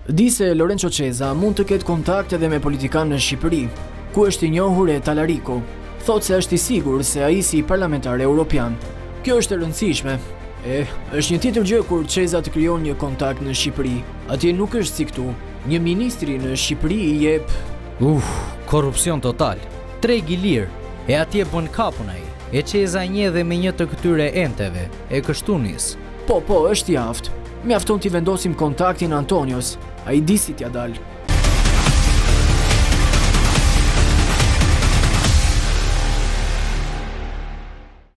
Di se Lorenzo Ceza mund të ketë kontakt edhe me politikanë në Shqipëri, ku është i njohur e Talarico. Thotë se është i sigur se ai si parlamentar evropian. Kjo është e rëndësishme. Është një tjetër gjë kur Ceza të krijon një kontakt në Shqipëri. Atje nuk është si këtu. Një ministri në Shqipëri i jep korrupsion total. Treg i lirë. E atje bën kapun ai. E Ceza një dhe me një të këtyre enteve, e kështu nis. Po, është jaft. Mjafton t'i vendosim kontaktin Antonios. Ai di si t'ja dal.